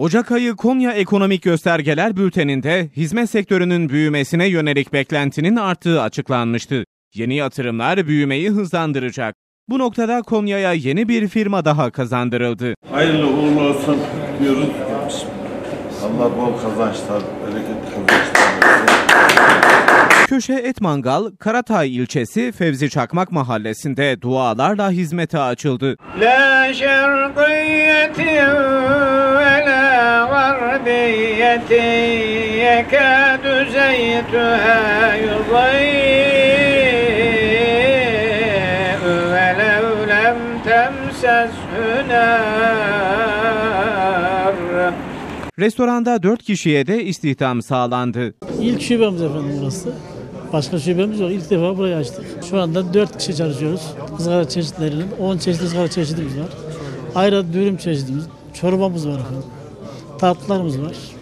Ocak ayı Konya Ekonomik Göstergeler Bülteni'nde hizmet sektörünün büyümesine yönelik beklentinin arttığı açıklanmıştı. Yeni yatırımlar büyümeyi hızlandıracak. Bu noktada Konya'ya yeni bir firma daha kazandırıldı. Hayırlı uğurlu olsun diyoruz. Allah bol kazançlar, bereketli kazançlar versin. Köşe Et Mangal, Karatay ilçesi Fevzi Çakmak mahallesinde dualarla hizmete açıldı. La şerqiyetin ve la garbiyetin yekâdü zeytühâ yudayyi'u ve lev lem temseshü nâr. Restoranda 4 kişiye de istihdam sağlandı. İlk şubemiz efendim burası. Başka şubemiz yok. İlk defa burayı açtık. Şu anda 4 kişi çalışıyoruz. Izgara çeşitlerinin 10 çeşit ızgara çeşidimiz var. Ayrıca dürüm çeşidimiz, çorbamız var efendim. Tatlılarımız var.